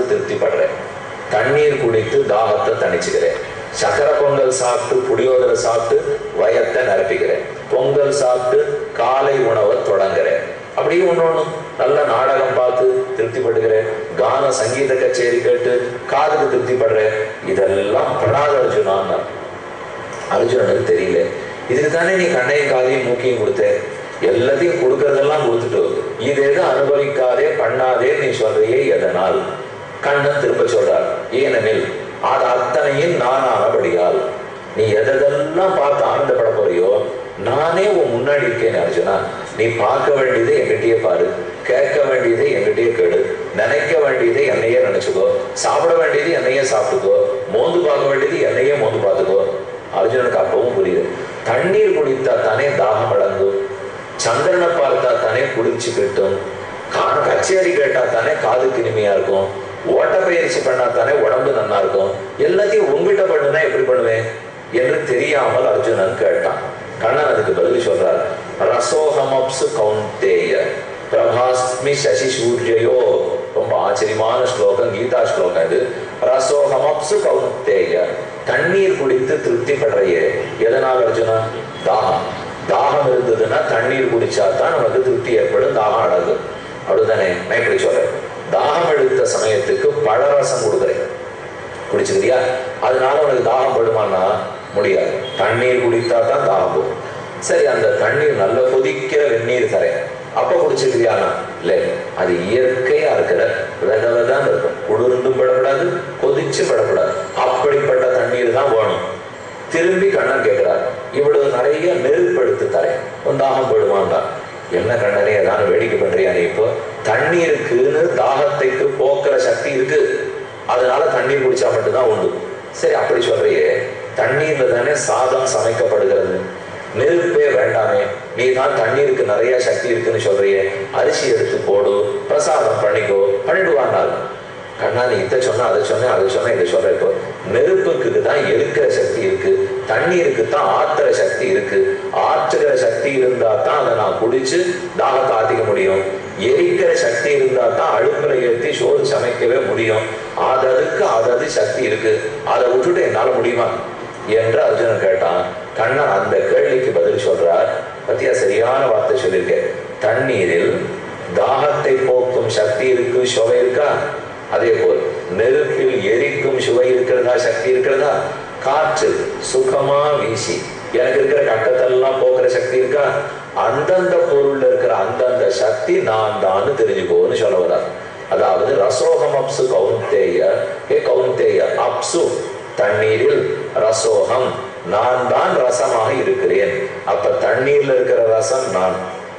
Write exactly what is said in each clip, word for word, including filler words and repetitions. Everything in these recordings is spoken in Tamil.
திருப்தி படுறேன், தண்ணீர் குடித்து தாகத்தை தணிச்சுக்கிறேன், சக்கரை பொங்கல் சாப்பிட்டு புளியோதரை சாப்பிட்டு வயத்தை நிரப்பிக்கிறேன், பொங்கல் சாப்பிட்டு காலை உணவை தொடங்குறேன், அப்படியே ஒன்று ஒன்று நல்ல நாடகம் பார்த்து திருப்தி படுகிறேன், கான சங்கீத கச்சேரி கேட்டு காதுக்கு திருப்தி படுறேன். இதெல்லாம் படாத அர்ஜுனான்னு அர்ஜுனனுக்கு தெரியல. இதுக்கு தானே நீ கண்ணையும் காதையும் மூக்கையும் கொடுத்த, எல்லாத்தையும் கொடுக்கறதெல்லாம் கொடுத்துட்டு இது எது அனுபவிக்காதே பண்ணாதே நீ சொல்றையே எதனால்? கண்ணன் திரும்ப சொல்றார், ஏனெனில் அது அத்தனையும் நான் ஆனபடியால். நீ எதெல்லாம் பார்த்து ஆனந்தப்பட போறியோ நானே உன் முன்னாடி இருக்கேன் அர்ஜுனா. நீ பார்க்க வேண்டியதை என்கிட்டயே பாரு, கேட்க வேண்டியதை என்கிட்டயே கேடு, நினைக்க வேண்டியதை என்னையே நினைச்சுக்கோ, சாப்பிட வேண்டியது என்னையே சாப்பிட்டுக்கோ, மோந்து பார்க்க வேண்டியது என்னையே மோந்து பார்த்துக்கோ. அர்ஜுனனுக்கு அப்பவும் புரியுது. தண்ணீர் குடித்தா தானே தாகம் அடங்கும், சந்திரனை பார்த்தா தானே குளிர்ச்சி கிட்டும், காண கச்சேரி கேட்டா தானே காதுக்கு இனிமையா இருக்கும், ஓட்ட பயிற்சி பண்ணா தானே உடம்பு நல்லா இருக்கும், எல்லாத்தையும் உங்ககிட்ட பண்ணுனா எப்படி பண்ணுவேன் என்று தெரியாமல் அர்ஜுனன் கேட்டான். கண்ணன் அதுக்கு பதில் சொல்றார், ரசோஹமப்சு கௌந்தேய பிரபாஸ்மி சசி சூரியோ. ரொம்ப ஆச்சரியமான ஸ்லோகம், கீதா ஸ்லோகம் இது. ரசோஹமப்சு கௌந்தேய, தண்ணீர் குடித்து திருப்தி படுறையே. எதனால் அர்ஜுனா? தாகம். தாகம் இருந்ததுன்னா தண்ணீர் குடிச்சா தான் நமக்கு திருப்தி ஏற்படும், தாகம் அடங்கும். அப்படிதானே? நான் இப்படி சொல்றேன், தாகம் எடுத்த சமயத்துக்கு பழரசம் கொடுக்குறேன், குடிச்சுக்கிறியா? அதனால உனக்கு தாகம் படுமானா? முடியாது. தண்ணீர் குடித்தா தான் தாகம் போகும். சரி, அந்த தண்ணீர் நல்ல கொதிக்கிற வெந்நீர் தரேன், அப்ப குடிச்சுக்கிறியானா? இல்லை, அது இயற்கையா இருக்கிற வித விதான் இருக்கும், குளிர்ந்தும் படக்கூடாது கொதிச்சு படக்கூடாது, அப்படிப்பட்ட தண்ணீர் தான் வேணும். திரும்பி கண்ணன் கேட்கிறார், இவ்வளவு நிறைய நெருப்படுத்து தரேன், தாகம் போடுவான்டா. என்ன கண்ணனே ஏதாவது வேடிக்கை பண்றியா நீ? இப்போ தண்ணீருக்குன்னு தாகத்தைக்கு போக்குற சக்தி இருக்கு, அதனால தண்ணீர் குடிச்சா மட்டும்தான் உண்டு. சரி, அப்படி சொல்றியே, தண்ணீர்ல தானே சாதம் சமைக்கப்படுகிறது, நெருப்பே வேண்டாமே, நீ தான் தண்ணீருக்கு நிறைய சக்தி இருக்குன்னு சொல்றியே, அரிசி எடுத்து போடு, பிரசாதம் பண்ணிக்கோ, பண்ணிடுவானால். கண்ணா நீ இதை சொன்னா அதை சொன்னேன் அதை சொன்ன இதை சொல்ற. இப்போ நெருப்புக்கு தான் எரிக்கிற சக்தி இருக்கு, தண்ணீருக்கு தான் ஆத்துற சக்தி இருக்கு. ஆற்றுகிற சக்தி இருந்தா தான் அதை நான் குடிச்சு தாகத்தை ஆத்திக்க முடியும், எரிக்கிற சக்தி இருந்தா தான் அடுப்புல ஏற்றி சோறு சமைக்கவே முடியும். அததுக்கு அதது சக்தி இருக்கு, அதை விட்டுட்டு என்னால முடியுமா என்று அர்ஜுனன் கேட்டான். கண்ணன் அந்த கேள்விக்கு பதில் சொல்றார். பத்தியா, சரியான வார்த்தை சொல்லியிருக்கேன். தண்ணீரில் தாகத்தை போக்கும் சக்தி இருக்கு, சுவை இருக்கா? அதே போல் நெருப்பில் எரிக்கும் சுவை இருக்கிறதா, சக்தி இருக்கிறதா? காற்று சுகமா வீசி எனக்கு இருக்கிற கட்டத்தெல்லாம் போக்குற சக்தி இருக்கா? அந்தந்த பொருள்ல இருக்கிற அந்தந்த சக்தி நான் தான் தெரிஞ்சுக்கோன்னு சொல்ல வர்றார். அதாவது ரசோகம் அப்சு கௌந்தேய, ஹே கௌந்தேய, அப்சு தண்ணீரில், ரசோகம் நான் தான் ரசமாக இருக்கிறேன். அப்ப தண்ணீர்ல இருக்கிற ரசம் நான்,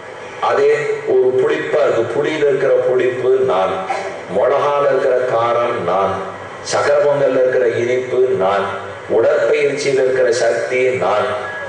அதே ஒரு புளிப்பா இருக்கு, புளியில இருக்கிற புளிப்பு நான், மிளகால இருக்கிற காரம் நான், சக்கர பொங்கல்ல இருக்கிற இனிப்பு நான், உடற்பயிற்சியில் இருக்கிற சக்தி நான்.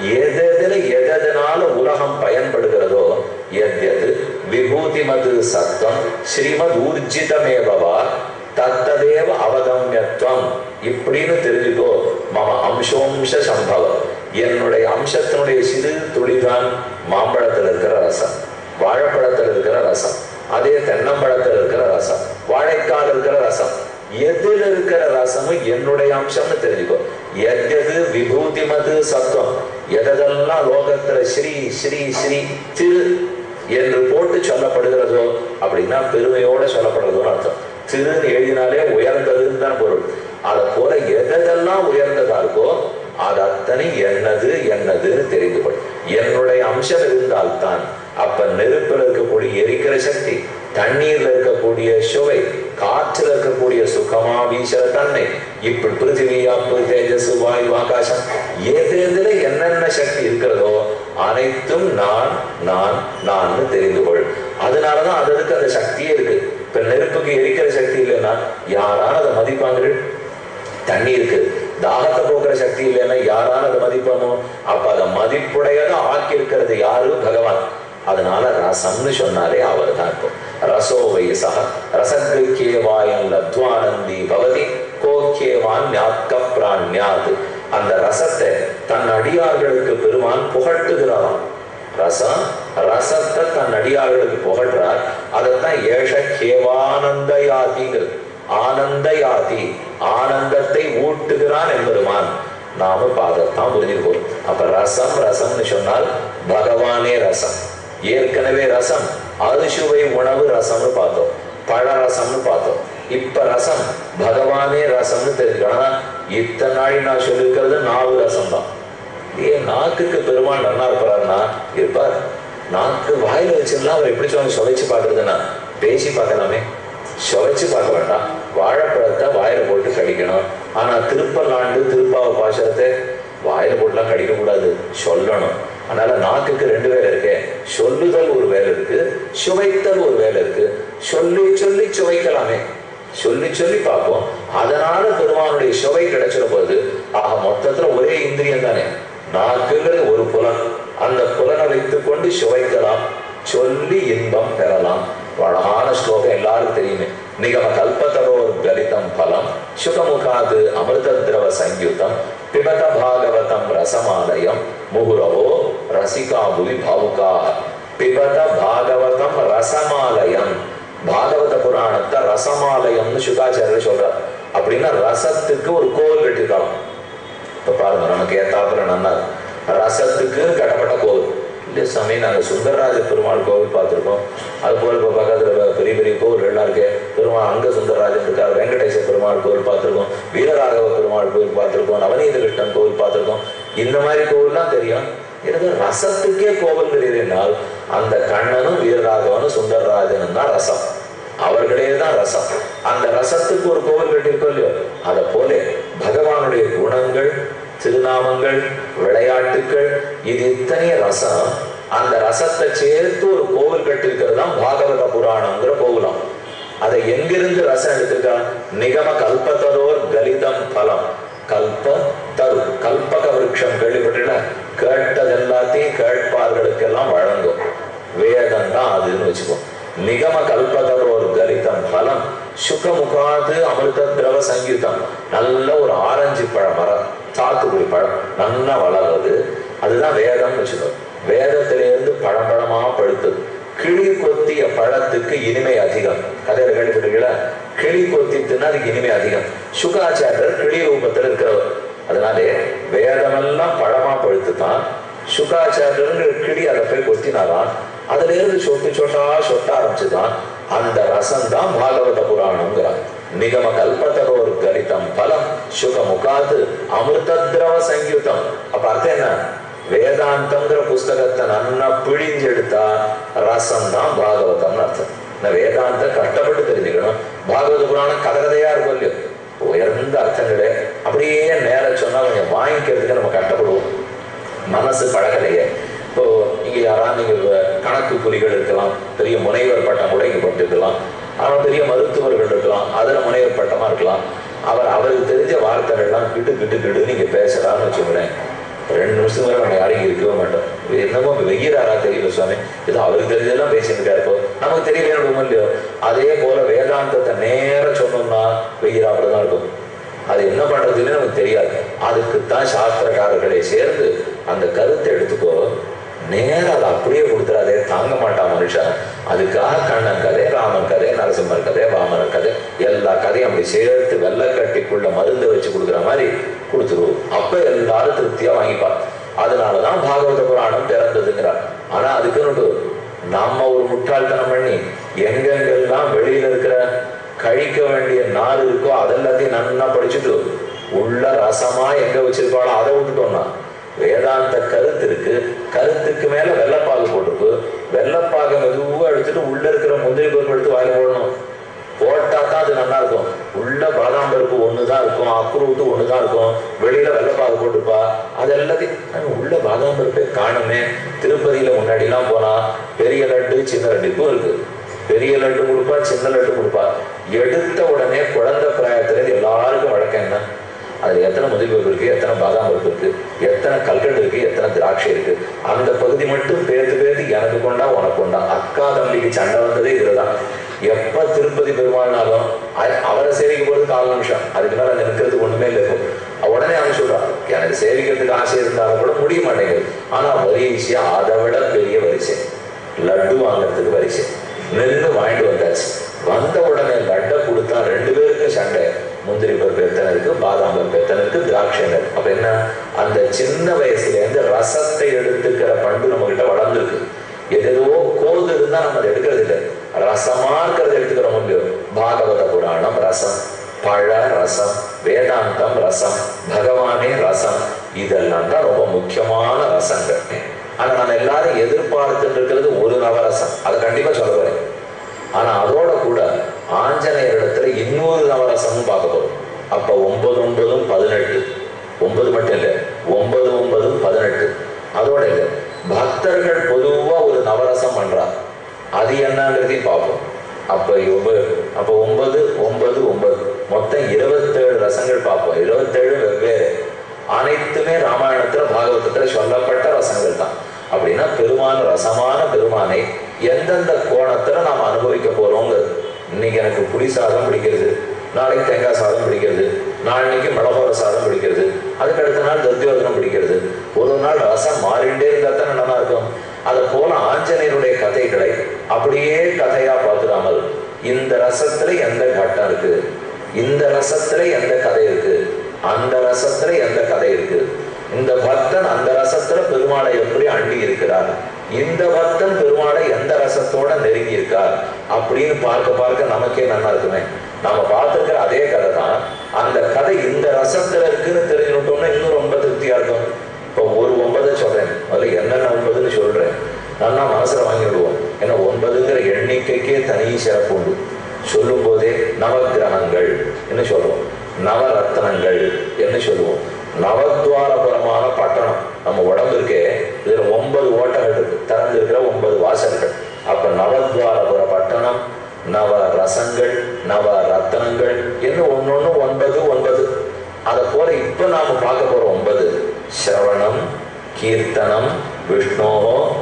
எதுல எதனால உலகம் பயன்படுகிறதோ, எது விபூதி மது சத்தம் ஸ்ரீமத் ஊர்ஜிதமேவா தத்ததேவ அவகம்யத்வம் இப்படின்னு தெரிஞ்சுக்கோ. மம அம்சோம்ச சம்பவம், என்னுடைய அம்சத்தினுடைய சிறு துளிதான் மாம்பழத்தில் இருக்கிற ரசம், வாழைப்பழத்தில் இருக்கிற ரசம், அதே தென்னம்பழத்தில் இருக்கிற ரசம், வாழைக்கால் இருக்கிற ரசம். எதில் இருக்கிற ரசமும் என்னுடைய அம்சம்னு தெரிஞ்சுக்கோ. எது விபூதி மது சத்துவம், எதெல்லாம் லோகத்துல ஸ்ரீ ஸ்ரீ ஸ்ரீ திரு என்று போட்டு சொல்லப்படுகிறதோ அப்படின்னா பெருமையோட சொல்லப்படுறதோன்னு அர்த்தம். திருன்னு எழுதினாலே உயர்ந்ததுன்னு தான் பொருள். அதை போல எதெல்லாம் உயர்ந்ததா இருக்கோ அது அத்தனை என்னது என்னதுன்னு தெரிந்து கொள். என்னுடைய அம்சம் இருந்தால்தான் அப்ப நெருப்பில் இருக்கக்கூடிய எரிக்கிற சக்தி, தண்ணீர்ல இருக்கக்கூடிய சுவை, காற்றில் இருக்கக்கூடிய சுகமா வீசுற தன்மை, இப்படி பிருத்திவி அப்பு தேஜஸ் வாயு ஆகாசம் எதுல என்னென்ன சக்தி இருக்கிறதோ அனைத்தும் நான் நான் நான் தெரிந்து கொள். அதனாலதான் அதுக்கு அந்த சக்தியே இருக்கு. இப்ப நெருப்புக்கு எரிக்கிற சக்தி இல்லைன்னா யாரான அதை மதிப்பாங்க? தண்ணீருக்கு தாகத்தை போக்குற சக்தி இல்லைன்னா யாரான அதை மதிப்பானோ? அப்ப அதை மதிப்புடையதா ஆக்கி இருக்கிறது யாரு? பகவான். அதனால ரசம்னு சொன்னாலே அவர் தான். இருக்கும் ரசோ வயசா ரசகிருக்கேவாயன் லத்வானந்தி பவதி கோக்கேவான் ஞாத்க பிராண்யாத். அந்த ரசத்தை தன் அடியார்களுக்கு பெருமான் புகட்டுகிறாராம். ரசம் ரசத்தை தன் அடியார்களுக்கு புகழ்றார். அதைத்தான் ஏஷ கேவானந்தயாதிங்கிறது. ஆனந்தயாதி, ஆனந்தத்தை ஊட்டுகிறான் என்பதுமான். நாம பாதத்தான் புரிஞ்சுக்கோம். அப்ப ரசம் ரசம்னு சொன்னால் பகவானே ரசம். ஏற்கனவே ரசம் அறுசுவை உணவு ரசம்னு பார்த்தோம், பழ ரசம்னு பார்த்தோம். இப்ப ரசம் பகவானே ரசம்னு தெரிஞ்சுக்கணும். இத்தனை நாள் நான் சொல்லியிருக்கிறது நாவு ரசம் தான். ஏன் நாக்குக்கு பெருமாள் நல்லா இருப்பாருன்னா இருப்பார். நாக்கு வாயில வச்சிருந்தா அவர் எப்படி சொல்ல சுவைச்சு பாக்குறதுன்னா பேசி பார்க்கலாமே, சுவைச்சு பார்க்க வேண்டாம். வாழைப்பழத்தை வாயில போட்டு கடிக்கணும். ஆனா திருப்பல்லாண்டு திருப்பாவ பாசனத்தை வாயில போட்டுலாம் கடிக்க கூடாது, சொல்லணும். அதனால நாக்குக்கு ரெண்டு வேலை இருக்கு. சொல்லுதல் ஒரு வேலை இருக்கு, சுவைத்தல் ஒரு வேலை இருக்கு. சொல்லி சொல்லி சுவைக்கலாமே, சொல்லி சொல்லி பார்ப்போம். அதனால பெருமானுடைய சுவை கிடைச்சிட போகுது. ஆக மொத்தத்துல ஒரே இந்திரியம் தானே நாக்குங்கிறது ஒரு புலன். அந்த புலனை வைத்துக் கொண்டு சுவைக்கலாம், சொல்லி இன்பம் பெறலாம். அழகான ஸ்லோகம் எல்லாருக்கும் தெரியுமே. நிகம கல்பதரோர் கலிதம் பலம் சுகமுகாது அமிர்த திரவ சங்கீதம் பிபத பாகவதம் ரசமாலயம் முகுரவோ ரசிகா புவி பாவுகா. பிபத பாகவதம் ரசமாலயம், பாகவத புராணத்தை ரசமாலயம்னு சுகாச்சாரியர் சொல்றார். அப்படின்னா ரசத்துக்கு ஒரு கோவில் கட்டிருக்கலாம். இப்ப பாருங்க, நமக்கு ஏத்தாப்புல நன்னா ரசத்துக்கு கட்டப்பட்ட கோவில் இல்லையா சாமி. நாங்கள் சுந்தரராஜ பெருமாள் கோவில் பார்த்துருக்கோம். அது போல இப்போ பக்கத்துல பெரிய பெரிய கோவில் எல்லாம் இருக்கு. பெருமாள் அங்க சுந்தரராஜன் இருக்கார். வெங்கடேச பெருமாள் கோவில் பார்த்துருக்கோம், வீரராகவ பெருமாள் கோவில் பார்த்துருக்கோம், நவநீத கிருஷ்ணன் கோவில் பார்த்துருக்கோம். இந்த மாதிரி கோவில்லாம் தெரியும். எனக்கு ரசத்துக்கே கோவில் தெரியுதுனால் அந்த கண்ணனும் வீரராகவனும் சுந்தரராஜனும் தான் ரசம். அவர்களே தான் ரசம். அந்த ரசத்துக்கு ஒரு கோவில் கட்டியிருக்கோம் இல்லையோ, அதை போல பகவானுடைய குணங்கள், திருநாமங்கள், விளையாட்டுக்கள், இது இத்தனைய ரசம். அந்த ரசத்தை சேர்த்து ஒரு கோவில் கட்டிருக்கிறது தான் பாகவத புராணங்கிற கோவிலம். அதை எங்கிருந்து ரசம் எடுத்திருக்கா? நிகம கல்பதரோர் கலிதம் பலம். கல்ப தரு, கல்பக விருட்சம் கேள்விப்பட்ட கேட்டது எல்லாத்தையும் கேட்பார்களுக்கெல்லாம் வழங்கும் வேதம் தான் அதுன்னு வச்சுக்கோ. நிகம கல்பதரோர் கலிதம் பலம் சுகமுகாது அமிர்த திரவ சங்கீதம். நல்ல ஒரு ஆரஞ்சு பழ மரம், சாத்துக்குடி பழம் நல்லா வளர்றது, அதுதான் வேதம்னு வச்சுக்கோ. வேதத்திலிருந்து பழம்பழமா பழுத்தது. கிளி கொத்திய பழத்துக்கு இனிமை அதிகம். கதையில கேள்விப்பட்டீங்களா? கிளி கொத்தி தின்னா அதுக்கு இனிமை அதிகம். சுகாச்சாரியர் கிளி ரூபத்தில் இருக்கிறவர். அதனாலே வேதமெல்லாம் பழமா பழுத்து தான் சுகாச்சாரியர் கிளி அதை போய் கொத்தினாரான். அதுல இருந்து சொட்டு சொட்டா சொட்ட ஆரம்பிச்சுதான் அந்த ரசம் தான் பாகவத புராணம்ங்கிறார். நிகம கல்பதரோர் கலிதம் பலம் சுகமுகாது அமிர்த திரவ சங்கீதம். அப்ப அர்த்தம் என்ன? வேதாந்தம்ங்கிற புஸ்தகத்தை நல்லா பிழிஞ்சு எடுத்தா ரசம் தான் பாகவதம்னு அர்த்தம். வேதாந்த கஷ்டப்பட்டு தெரிஞ்சுக்கணும். பாகவத புராணம் கதை கதையா இருக்கும் இல்லையோ, உயர்ந்த அர்த்தங்களே அப்படியே நேர சொன்னா கொஞ்சம் வாங்கிக்கிறதுக்கு நம்ம கஷ்டப்படுவோம். மனசு பழகலையே. இப்போ இங்க யாராவது நீங்க கணக்கு குறிகள் இருக்கலாம், பெரிய முனைவர் பட்டம் கூட இங்க போட்டுருக்கலாம், அவன் பெரிய மருத்துவர்கள் இருக்கலாம், அதுல முனைவர் பட்டமா இருக்கலாம். அவர் அவருக்கு தெரிஞ்ச வார்த்தைகள்லாம் கிட்டு கிட்டு கிட்டு நீங்க பேசுறான்னு வச்சுக்கிறேன், ரெண்டு நிமிஷம் வரை நம்ம யாரையும் இருக்கவே மாட்டோம். என்னமோ வெய்யறாரா தெரியல சுவாமி, ஏதோ அவருக்கு தெரிஞ்சதெல்லாம் பேசிட்டு இருப்போம், நமக்கு தெரியல இல்லையோ. அதே போல வேதாந்தத்தை நேர சொன்னோம்னா வெய்யறாப்புலதான் இருக்கும். அது என்ன பண்றதுன்னு நமக்கு தெரியாது. அதுக்குத்தான் சாஸ்திரக்காரர்களை சேர்ந்து அந்த கருத்தை எடுத்துக்கோ, நேரம் அதை அப்படியே கொடுத்துறாதே, தாங்க மாட்டான் மனுஷன். அதுக்காக கண்ணன் கதை, ராமன் கதை, நரசிம்மர் கதை, வாமனர் கதை, எல்லா கதையும் அப்படி சேர்த்து வெள்ளக்கட்டிக்குள்ள மருந்து வச்சு கொடுக்குற மாதிரி கொடுத்துருவோம். அப்ப எல்லாரும் திருப்தியா வாங்கிப்பார். அதனாலதான் பாகவத புராணம் பிறந்ததுங்கிறார். ஆனா அதுக்குன்னு நாம ஒரு முட்டாள்தனம் பண்ணி எங்கெங்கெல்லாம் வெளியில இருக்கிற கழிக்க வேண்டிய நாள் இருக்கோ அதெல்லாத்தையும் நன்னா படிச்சுட்டு உள்ள ரசமா எங்க வச்சிருப்பாளோ அதை விட்டுட்டோம்னா வேதாந்த கருத்து இருக்கு. கருத்துக்கு மேல வெள்ளப்பாகு போட்டிருக்கு. வெள்ளப்பாக மெதுவா எடுத்துட்டு உள்ள இருக்கிற முந்திரி பருப்பு எடுத்து வாயில போடணும். போட்டா தான் அது நல்லா இருக்கும். உள்ள பாதாம் பருப்பு ஒண்ணுதான் இருக்கும், அக்குரூட்டு ஒண்ணுதான் இருக்கும், வெளியில வெள்ளப்பாகு போட்டுப்பா. அது எல்லாத்தையும் உள்ள பாதாம் பருப்பே காணுமே. திருப்பதியில முன்னாடி எல்லாம் போனா பெரிய லட்டு சின்ன லட்டு இருக்கு. பெரிய லட்டு கொடுப்பா, சின்ன லட்டு கொடுப்பா. எடுத்த உடனே குழந்தை பிராயத்துல எல்லாருக்கும் வழக்கம் என்ன, அதுல எத்தனை முந்திரி பருப்பு இருக்கு, எத்தனை பாதாம் பருப்பு இருக்கு, எத்தனை கல்கண்டு இருக்கு, எத்தனை திராட்சை இருக்கு, அந்த பகுதி மட்டும் பேர்த்து பேர்த்து எனக்கு கொண்டா உனக்கு கொண்டா. அக்கா தம்பிக்கு சண்டை வந்ததே இதுதான். எப்ப திருப்பதி பெருமாள்னாலும் அவரை சேவிக்க போறது கால் நிமிஷம், அதுக்கு மேல நிற்கிறதுக்கு ஒண்ணுமே இல்லை. இருக்கும் உடனே அவன் சொல்றான், எனக்கு சேவிக்கிறதுக்கு ஆசை இருந்தாலும் கூட முடிய மாட்டேங்குது. ஆனா வரிசையா அதை விட பெரிய வரிசை, லட்டு வாங்கறதுக்கு வரிசை. நின்று வாங்கிட்டு வந்தாச்சு. வந்த உடனே லட்டை கொடுத்தா ரெண்டு பேருக்கு சண்டை. முந்திரி பருப்பு எத்தனை இருக்கு, பாதாம் பருப்பு எத்தனை இருக்கு, திராட்சை இருக்கு. அப்ப என்ன, அந்த சின்ன வயசுல இருந்து ரசத்தை எடுத்துக்கிற பண்பு நம்ம கிட்ட வளர்ந்துருக்கு. எதோ கோது இருந்தா நம்ம அதை எடுக்கிறது இல்லை, ரசமா இருக்கிறத எடுத்துக்கிறோம். முடியும் பாகவத புராணம் ரசம், பழ ரசம், வேதாந்தம் ரசம், பகவானே ரசம், இதெல்லாம் தான் ரொம்ப முக்கியமான ரசங்கள். ஆனா நம்ம எல்லாரும் எதிர்பார்த்துட்டு இருக்கிறது ஒரு நவரசம், அதை கண்டிப்பா சொல்ல போறேன். ஆனா அதோட கூட ஆஞ்சநேயர் இடத்துல இன்னொரு நவரசமும் பார்க்க போறோம். அப்ப ஒன்பது ஒன்பதும் பதினெட்டு, ஒன்பது மட்டும் இல்லை, ஒன்பது ஒன்பதும் பதினெட்டு. அதோட இல்லை, பக்தர்கள் பொதுவா ஒரு நவரசம் பண்றாங்க, அது என்னங்கிறதையும் பார்ப்போம். அப்ப அப்ப ஒன்பது ஒன்பது ஒன்பது மொத்தம் இருபத்தேழு ரசங்கள் பார்ப்போம். இருபத்தேழு வெவ்வேறு, அனைத்துமே ராமாயணத்துல பாகவதத்துல சொல்லப்பட்ட ரசங்கள் தான். அப்படின்னா பெருமான ரசமான பெருமானை எந்தெந்த கோணத்துல நாம் அனுபவிக்க போறோங்கிறது. இன்னைக்கு எனக்கு புளி சாதம் பிடிக்கிறது, நாளைக்கு தேங்காய் சாதம் பிடிக்கிறது, நாளைக்கு மிளகோர சாதம் பிடிக்கிறது, அதுக்கு அடுத்த நாள் தத்தியோதனம் பிடிக்கிறது. ஒரு நாள் ரசம் மாறிண்டே இருந்தா தான் நல்லா இருக்கும். அதை போல ஆஞ்சநேயருடைய கதைகளை அப்படியே கதையா பார்த்துடாமல், இந்த ரசத்துல எந்த கட்டம் இருக்கு, இந்த ரசத்துல எந்த கதை இருக்கு, அந்த ரசத்துல எந்த கதை இருக்கு, இந்த பக்தன் அந்த ரசத்துல பெருமாளை எப்படி அண்டி இருக்கிறார், இந்த பக்தன் பெருமாளை எந்த ரசத்தோட நெருங்கி இருக்கார் அப்படின்னு பார்க்க பார்க்க நமக்கே நல்லா இருக்குமே. நாம பார்த்துருக்கிற அதே கதை தான், அந்த கதை இந்த ரசத்துல இருக்குன்னு தெரிஞ்சுட்டோம்னா இன்னும் ரொம்ப திருப்தியா இருக்கும். இப்போ ஒரு ஒன்பதை சொல்றேன், அதுல என்னென்ன ஒன்பதுன்னு சொல்றேன், நல்லா மனசுல வாங்கிடுவோம். ஏன்னா ஒன்பதுங்கிற எண்ணிக்கைக்கே தனி சிறப்பு உண்டு. சொல்லும் போதே நவகிரகங்கள் என்ன சொல்லுவோம், நவரத்னங்கள் என்ன சொல்லுவோம், நவத்வாரபுரமான பட்டணம் நம்ம உடம்பு இருக்கே, இதுல ஒன்பது ஓட்டங்கள் இருக்கு, திறந்து இருக்கிற ஒன்பது வாசல்கள். அப்ப நவத்வாரபுர பட்டணம், நவ ரசங்கள், நவ ரத்தனங்கள் என்ன ஒன்னொன்னு ஒன்பது ஒன்பது. அதை போல இப்ப நாம பார்க்க போற ஒன்பது, ஸ்ரவணம், கீர்த்தனம், விஷ்ணோ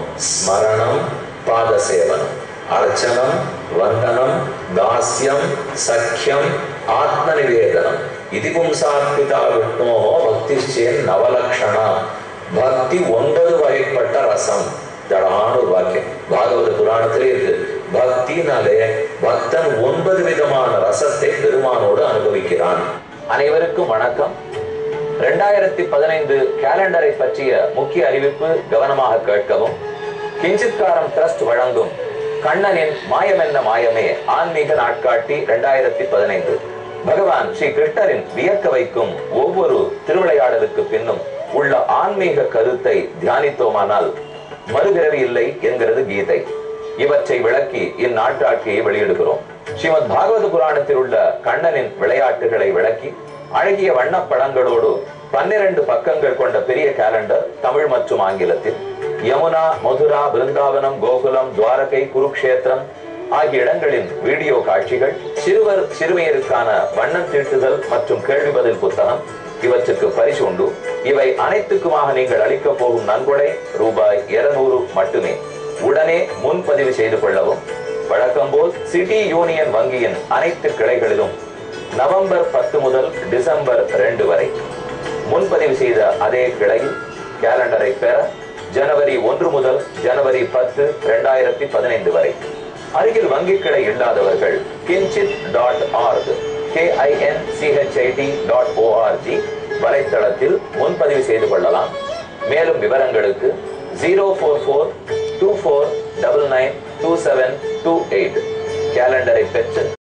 ஸ்மரணம், பாதசேவனம், அர்ச்சனம், வந்தனம், தாஸ்யம், சக்கியம், ஆத்ம நிவேதனம். இது பும்சாத்மிதா விஷ்ணோ பக்திச்சேன் நவலக்ஷணா. பக்தி ஒன்பது வகைப்பட்ட ரசம். தடான ஒரு வாக்கியம் பாகவத புராணத்திலே இருக்கு. பக்தினாலே பக்தன் ஒன்பது விதமான ரசத்தை பெருமானோடு அனுபவிக்கிறான். அனைவருக்கும் வணக்கம். இரண்டாயிரத்தி பதினைந்து கேலண்டரை பற்றிய முக்கிய அறிவிப்பு கவனமாக கேட்கவும். கிஞ்சித்காரம் டிரஸ்ட் வழங்கும் கண்ணனின் மாயமென்ன மாயமே ஆன்மீக நாட்காட்டி இரண்டாயிரத்தி பதினைந்து. பகவான் ஸ்ரீ கிருஷ்ணரின் வியக்க வைக்கும் ஒவ்வொரு திருவிளையாடலுக்கு பின்னும் உள்ள ஆன்மீக கருத்தை தியானித்தோமானால் மறுபிறவி இல்லை என்கிறது கீதை. இவற்றை விளக்கி இந்நாட்காட்டியை வெளியிடுகிறோம். ஸ்ரீமத் பாகவத புராணத்தில் உள்ள கண்ணனின் விளையாட்டுகளை விளக்கி அழகிய வண்ணப்படங்களோடு பன்னிரண்டு பக்கங்கள் கொண்ட பெரிய கேலண்டர் தமிழ் மற்றும் ஆங்கிலத்தில் யமுனா, மதுரா, பிருந்தாவனம், கோகுலம், துவாரகை, குருக்ஷேத்திரம் ஆகிய இடங்களின் வீடியோ காட்சிகள், சிறுவர் சிறுமியருக்கான வண்ணம் தீட்டுதல் மற்றும் கேள்வி பதில் புத்தகம், இவற்றுக்கு பரிசு உண்டு. இவை அனைத்துக்குமாக நீங்கள் அளிக்க போகும் நன்கொடை ரூபாய் இருநூறு மட்டுமே. உடனே முன்பதிவு செய்து கொள்ளவும். வழக்கம் போல் சிட்டி யூனியன் வங்கியின் அனைத்து கிளைகளிலும் நவம்பர் பத்து முதல் டிசம்பர் இரண்டு வரை முன்பதிவு செய்த அதே கிளையில் கேலண்டரை பெற ஜனவரி ஒன்று முதல் ஜனவரி பத்து இரண்டாயிரத்தி பதினைந்து வரை. அருகில் வங்கி கிளை இல்லாதவர்கள் கிஞ்சித் dot org K I N C H I T dot O R G வலைத்தளத்தில் முன்பதிவு செய்து கொள்ளலாம். மேலும் விவரங்களுக்கு zero four four two four double nine two seven two eight கேலண்டரை பெற்று